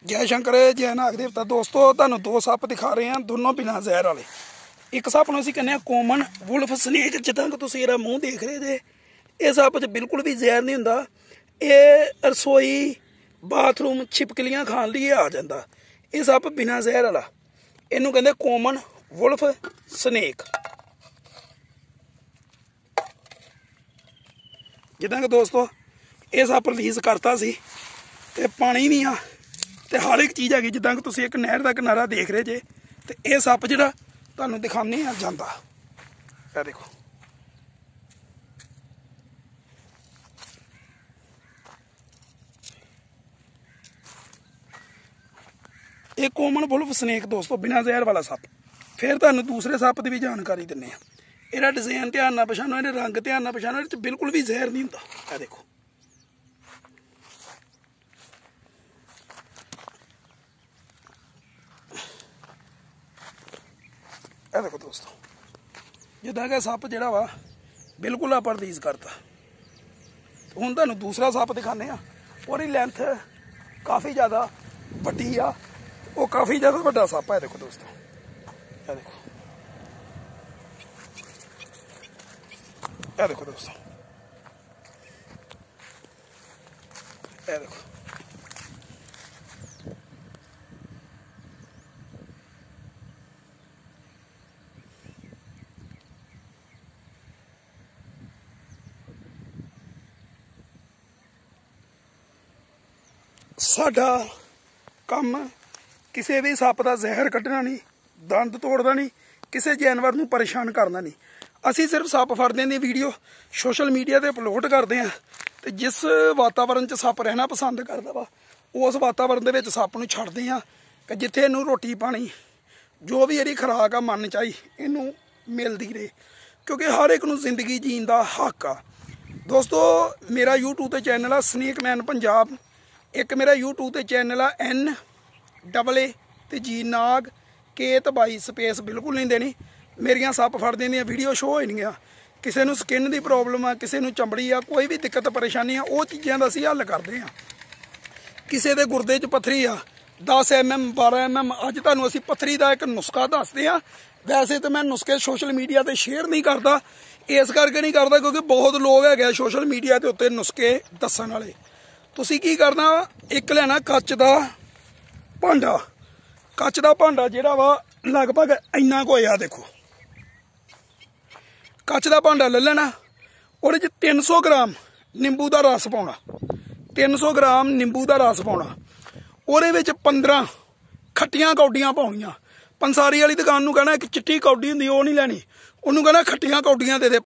जय शंकर जय नाग देवता। दोस्तों तुहानूं दो सप्प दिखा रहे हैं, दोनों बिना जहर वाले। एक सप्प नूं असीं कहने आ कॉमन वुल्फ स्नेक, जिद्दां कि तुसीं इहदा मूँह देख रहे जे। इह सप्प च बिल्कुल भी जहर नहीं हुंदा। इह रसोई बाथरूम छिपकलियां खाण लई आ जांदा। इह सप्प बिना जहर वाला, इहनूं कहंदे कॉमन वुल्फ स्नेक। जिद्दां कि दोस्तों इह सप्प रिलीज़ करता सी ते पानी भी आ ते हर एक चीज़ हैगी। जिद्दां कि तुसीं एक नहर का किनारा देख रहे जे, ते इह सप्प जिहड़ा तुहानूं दिखाने आ जांदा। इह देखो, एक कॉमन वुल्फ स्नेक दोस्तों, बिना जहर वाला सप्प। फिर तुहानूं दूसरे सप्प की भी जानकारी दिंदे आ। इहदा डिजाइन ध्यान नाल पछाणो, इहदे रंग ध्यान नाल पछाणो, इहदे बिल्कुल भी जहर नहीं हुंदा। इह देखो, ਇਹ देखो दोस्तों, जिद्दां कि सप्प जिहड़ा वा बिल्कुल आप रिलीज़ करता। हुण तुहानूं दूसरा सप्प दिखाने आ। ओहदी लेंथ काफ़ी ज़्यादा वड्डी आ, वो काफ़ी ज़्यादा वड्डा सप्प है। देखो दोस्तों, ये देखो, ये देखो दोस्तों, ये देखो, साडा काम किसी भी सप्प का जहर कढ़ना नहीं, दंद तोड़ना नहीं, किसी जानवर नूं परेशान करना नहीं। असी सिर्फ सप्प फड़ने की वीडियो सोशल मीडिया पर अपलोड करते हैं। तो जिस वातावरण च सप्प रहना पसंद करता वा, उस वातावरण के सप्प नूं छड्डदे आ कि जिथे इनू रोटी पानी जो भी इहदी खुराक आ मन चाही इनू मिलती रहे, क्योंकि हर एक नूं जिंदगी जीण दा हक आ। दोस्तों मेरा यूट्यूब ते चैनल आ स्नेक मैन पंजाब, एक मेरा यूट्यूब ते चैनल आ NAA ते जी नाग के तबाई स्पेस बिल्कुल नहीं देनी। मेरिया सप्प फड़ने दी वीडियो शो हो नहीं। किसी नूं स्किन की प्रॉब्लम आ, किसी नूं चमड़ी आ, कोई भी दिक्कत परेशानी आ, वो चीज़ों का असीं हल करते हैं। किसी के गुरदे च पत्थरी आ 10 mm 12 mm, अज तुहानूं असीं पत्थरी का एक नुस्खा दसदे आ। वैसे तो मैं नुस्खे सोशल मीडिया पर शेयर नहीं करता, इस करके नहीं करता क्योंकि बहुत लोग है सोशल मीडिया के उत्ते नुस्खे दस्सण वाले। तुसीं की करना, एक लेना कच का भांडा। कच का भांडा जिहड़ा वा लगभग इन्ना को होया। देखो, कच का भांडा ले लेना, और 300 ग्राम नींबू का रस पाउणा। 300 ग्राम नींबू का रस पाउणा, और 15 खट्टियां कौडियां पाउणियां। पंसारी वाली दुकान नूं कहना एक चिट्टी कौडी हुंदी, वो नहीं लैनी, उन्होंने कहना खट्टियां कौडियां दे दे।